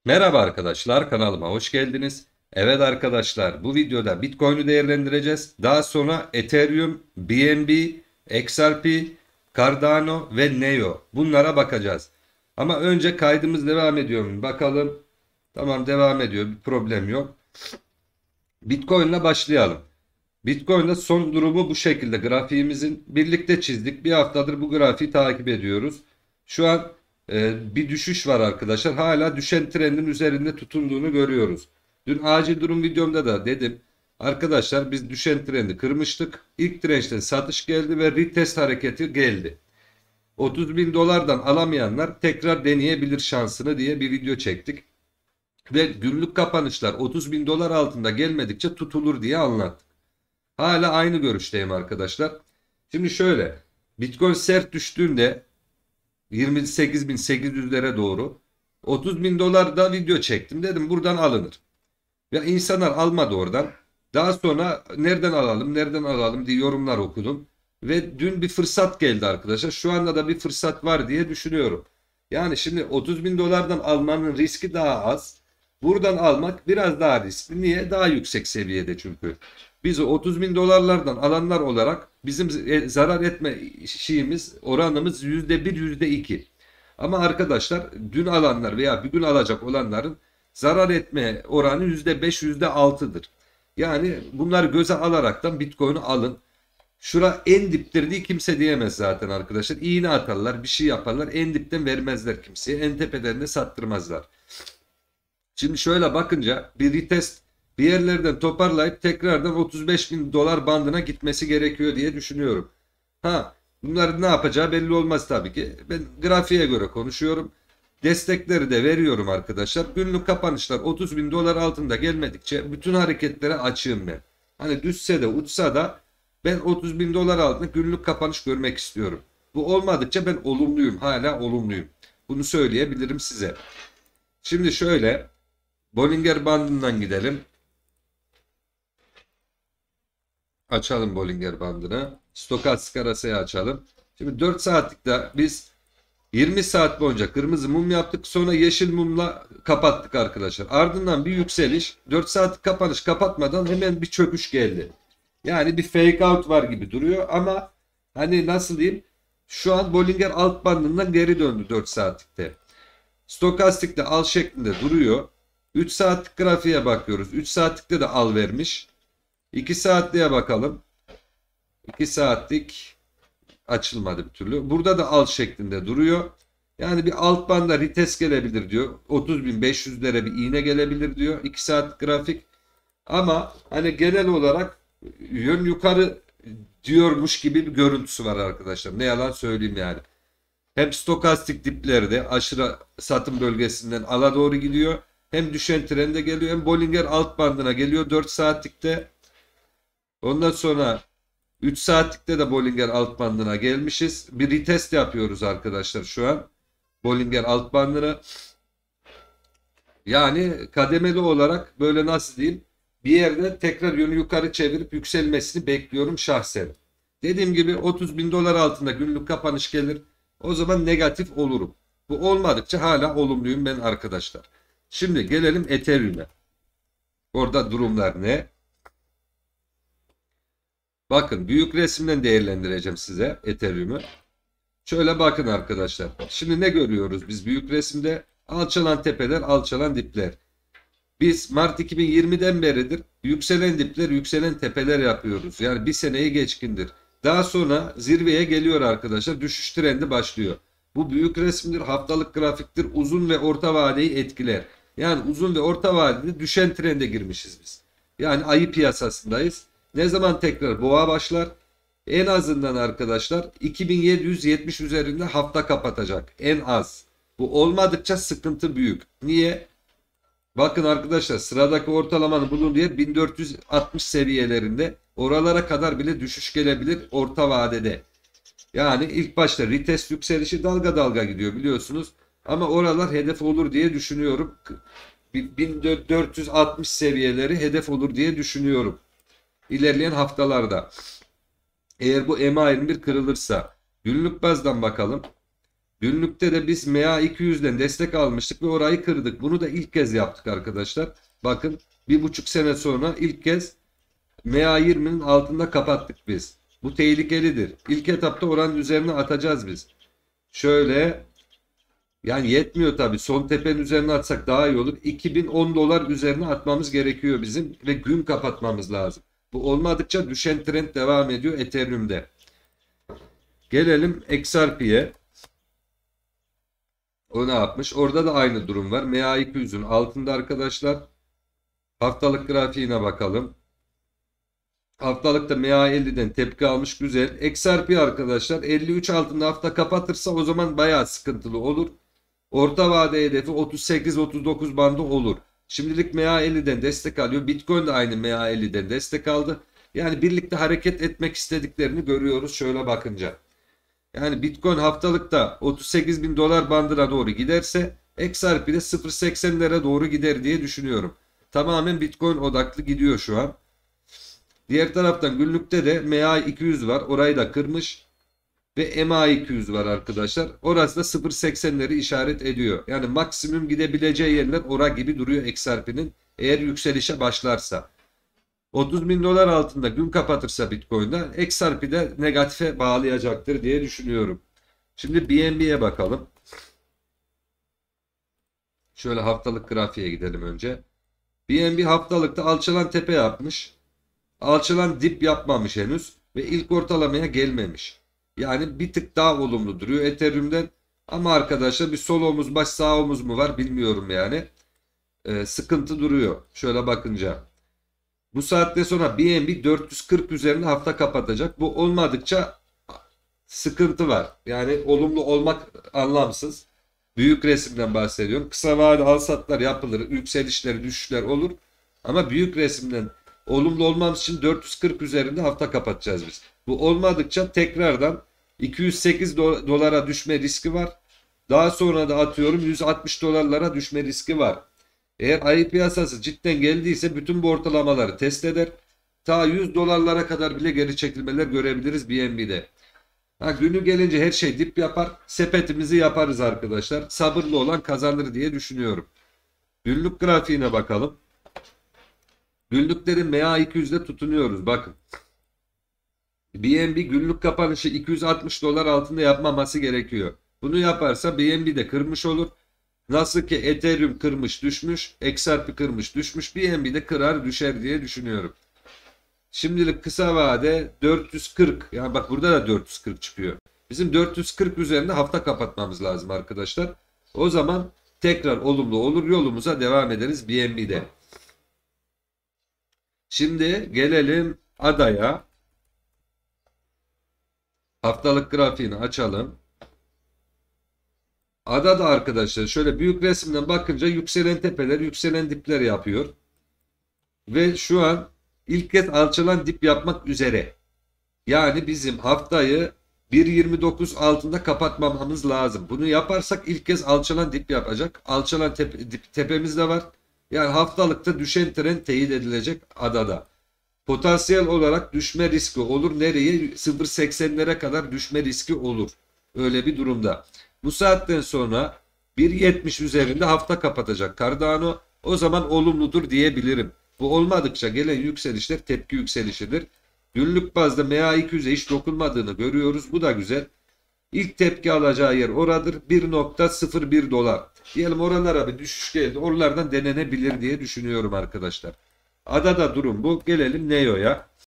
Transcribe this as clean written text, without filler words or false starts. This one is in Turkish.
Merhaba arkadaşlar, kanalıma hoş geldiniz. Evet arkadaşlar, bu videoda Bitcoin'i değerlendireceğiz. Daha sonra Ethereum, BNB, XRP, Cardano ve Neo bunlara bakacağız. Ama önce kaydımız devam ediyor mu? Bakalım. Tamam, devam ediyor, bir problem yok. Bitcoin'le başlayalım. Bitcoin'de son durumu bu şekilde. Grafiğimizin birlikte çizdik. Bir haftadır bu grafiği takip ediyoruz. Şu an bir düşüş var arkadaşlar. Hala düşen trendin üzerinde tutunduğunu görüyoruz. Dün acil durum videomda da dedim. Arkadaşlar biz düşen trendi kırmıştık. İlk dirençten satış geldi ve retest hareketi geldi. 30 bin dolardan alamayanlar tekrar deneyebilir şansını diye bir video çektik. Ve günlük kapanışlar 30 bin dolar altında gelmedikçe tutulur diye anlattık. Hala aynı görüşteyim arkadaşlar. Şimdi şöyle. Bitcoin sert düştüğünde 28.800'lere doğru 30 bin dolarda video çektim. Dedim buradan alınır. Ve insanlar almadı oradan. Daha sonra nereden alalım diye yorumlar okudum. Ve dün bir fırsat geldi arkadaşlar. Şu anda da bir fırsat var diye düşünüyorum. Yani şimdi 30 bin dolardan almanın riski daha az. Buradan almak biraz daha riskli. Niye? Daha yüksek seviyede çünkü. Biz o 30 bin dolarlardan alanlar olarak bizim zarar etme oranımız %1, %2. Ama arkadaşlar dün alanlar veya bir gün alacak olanların zarar etme oranı %5, %6'dır. Yani bunları göze alaraktan Bitcoin'i alın. Şura en diptir diye kimse diyemez zaten arkadaşlar. İğne atarlar, bir şey yaparlar. En dipten vermezler kimseye. En tepelerine sattırmazlar. Şimdi şöyle bakınca bir retest bir yerlerden toparlayıp tekrardan 35 bin dolar bandına gitmesi gerekiyor diye düşünüyorum. Ha, bunların ne yapacağı belli olmaz tabii ki. Ben grafiğe göre konuşuyorum. Destekleri de veriyorum arkadaşlar. Günlük kapanışlar 30 bin dolar altında gelmedikçe bütün hareketlere açığım ben. Hani düşse de uçsa da ben 30 bin dolar altında günlük kapanış görmek istiyorum. Bu olmadıkça ben olumluyum. Hala olumluyum. Bunu söyleyebilirim size. Şimdi şöyle Bollinger bandından gidelim. Açalım Bollinger bandını. Stokastik arasayı açalım. Şimdi 4 saatlikte biz 20 saat boyunca kırmızı mum yaptık. Sonra yeşil mumla kapattık arkadaşlar. Ardından bir yükseliş. 4 saatlik kapanış kapatmadan hemen bir çöküş geldi. Yani bir fake out var gibi duruyor ama hani nasıl diyeyim? Şu an Bollinger alt bandından geri döndü 4 saatlikte. Stokastikte al şeklinde duruyor. 3 saatlik grafiğe bakıyoruz. 3 saatlikte de al vermiş. 2 saatliğe bakalım. 2 saatlik açılmadı bir türlü. Burada da al şeklinde duruyor. Yani bir alt banda retest gelebilir diyor. 30.500'lere bir iğne gelebilir diyor. 2 saat grafik. Ama hani genel olarak yön yukarı diyormuş gibi bir görüntüsü var arkadaşlar. Ne yalan söyleyeyim yani. Hem stokastik diplerde aşırı satım bölgesinden ala doğru gidiyor. Hem düşen trende geliyor hem Bollinger alt bandına geliyor 4 saatlikte. Ondan sonra 3 saatlikte de Bollinger alt bandına gelmişiz. Bir retest yapıyoruz arkadaşlar şu an. Bollinger alt bandını. Yani kademeli olarak böyle nasıl diyeyim bir yerde tekrar yönü yukarı çevirip yükselmesini bekliyorum şahsen. Dediğim gibi 30 bin dolar altında günlük kapanış gelir. O zaman negatif olurum. Bu olmadıkça hala olumluyum ben arkadaşlar. Şimdi gelelim Ethereum'e. Orada durumlar ne? Bakın büyük resimden değerlendireceğim size Ethereum'u. Şöyle bakın arkadaşlar. Şimdi ne görüyoruz biz büyük resimde? Alçalan tepeler, alçalan dipler. Biz Mart 2020'den beridir yükselen dipler, yükselen tepeler yapıyoruz. Yani bir seneyi geçkindir. Daha sonra zirveye geliyor arkadaşlar. Düşüş trendi başlıyor. Bu büyük resimdir, haftalık grafiktir. Uzun ve orta vadeyi etkiler. Yani uzun ve orta vadede düşen trende girmişiz biz. Yani ayı piyasasındayız. Ne zaman tekrar boğa başlar? En azından arkadaşlar 2770 üzerinde hafta kapatacak. En az. Bu olmadıkça sıkıntı büyük. Niye? Bakın arkadaşlar sıradaki ortalamanın bulunduğu yer 1460 seviyelerinde. Oralara kadar bile düşüş gelebilir orta vadede. Yani ilk başta retest yükselişi dalga dalga gidiyor biliyorsunuz. Ama oralar hedef olur diye düşünüyorum. 1460 seviyeleri hedef olur diye düşünüyorum. İlerleyen haftalarda. Eğer bu EMA 21 kırılırsa günlük bazdan bakalım. Günlükte de biz MA200'den destek almıştık ve orayı kırdık. Bunu da ilk kez yaptık arkadaşlar. Bakın 1,5 sene sonra ilk kez MA20'nin altında kapattık biz. Bu tehlikelidir. İlk etapta oranın üzerine atacağız biz. Şöyle, yani yetmiyor tabii. Son tepenin üzerine atsak daha iyi olur. 2010 dolar üzerine atmamız gerekiyor bizim ve gün kapatmamız lazım. Bu olmadıkça düşen trend devam ediyor Ethereum'de. Gelelim XRP'ye. O ne yapmış? Orada da aynı durum var. MA200'ün altında arkadaşlar. Haftalık grafiğine bakalım. Haftalıkta MA50'den tepki almış, güzel. XRP arkadaşlar 53 altında hafta kapatırsa o zaman bayağı sıkıntılı olur. Orta vade hedefi 38-39 bandı olur. Şimdilik MA50'den destek alıyor. Bitcoin de aynı MA50'den destek aldı. Yani birlikte hareket etmek istediklerini görüyoruz şöyle bakınca. Yani Bitcoin haftalıkta 38 bin dolar bandına doğru giderse XRP de 0.80'lere doğru gider diye düşünüyorum. Tamamen Bitcoin odaklı gidiyor şu an. Diğer taraftan günlükte de MA200 var. Orayı da kırmış. Ve MA200 var arkadaşlar. Orası da 0.80'leri işaret ediyor. Yani maksimum gidebileceği yerler ora gibi duruyor XRP'nin. Eğer yükselişe başlarsa. 30 bin dolar altında gün kapatırsa Bitcoin'da XRP'de negatife bağlayacaktır diye düşünüyorum. Şimdi BNB'ye bakalım. Şöyle haftalık grafiğe gidelim önce. BNB haftalıkta alçalan tepe yapmış. Alçalan dip yapmamış henüz. Ve ilk ortalamaya gelmemiş. Yani bir tık daha olumlu duruyor Ethereum'den. Ama arkadaşlar bir sol omuz baş sağ omuz mu var bilmiyorum yani. Sıkıntı duruyor. Şöyle bakınca. Bu saatte sonra BNB 440 üzerinde hafta kapatacak. Bu olmadıkça sıkıntı var. Yani olumlu olmak anlamsız. Büyük resimden bahsediyorum. Kısa vade alsatlar yapılır. Yükselişler, düşüşler olur. Ama büyük resimden olumlu olmamız için 440 üzerinde hafta kapatacağız biz. Bu olmadıkça tekrardan 208 dolara düşme riski var. Daha sonra da atıyorum 160 dolarlara düşme riski var. Eğer ayı piyasası cidden geldiyse bütün bu ortalamaları test eder. Ta 100 dolarlara kadar bile geri çekilmeler görebiliriz BNB'de. Ha, günü gelince her şey dip yapar. Sepetimizi yaparız arkadaşlar. Sabırlı olan kazanır diye düşünüyorum. Günlük grafiğine bakalım. Günlüklerin MA200'de tutunuyoruz. Bakın. BNB günlük kapanışı 260 dolar altında yapmaması gerekiyor. Bunu yaparsa BNB de kırmış olur. Nasıl ki Ethereum kırmış düşmüş, XRP kırmış düşmüş, BNB de kırar düşer diye düşünüyorum. Şimdilik kısa vade 440. Yani bak burada da 440 çıkıyor. Bizim 440 üzerinde hafta kapatmamız lazım arkadaşlar. O zaman tekrar olumlu olur, yolumuza devam ederiz BNB'de. Şimdi gelelim adaya. Haftalık grafiğini açalım. Ada da arkadaşlar şöyle büyük resimden bakınca yükselen tepeler, yükselen dipler yapıyor. Ve şu an ilk kez alçalan dip yapmak üzere. Yani bizim haftayı 1.29 altında kapatmamamız lazım. Bunu yaparsak ilk kez alçalan dip yapacak. Alçalan tepemiz de var. Yani haftalıkta düşen trend teyit edilecek adada. Potansiyel olarak düşme riski olur. Nereye? 0.80'lere kadar düşme riski olur. Öyle bir durumda. Bu saatten sonra 1.70 üzerinde hafta kapatacak Cardano. O zaman olumludur diyebilirim. Bu olmadıkça gelen yükselişler tepki yükselişidir. Günlük bazda MA200'e hiç dokunmadığını görüyoruz. Bu da güzel. İlk tepki alacağı yer oradır. 1.01 dolar. Diyelim oralara bir düşüş geldi. Oralardan denenebilir diye düşünüyorum arkadaşlar. Adada durum bu. Gelelim Neo'ya.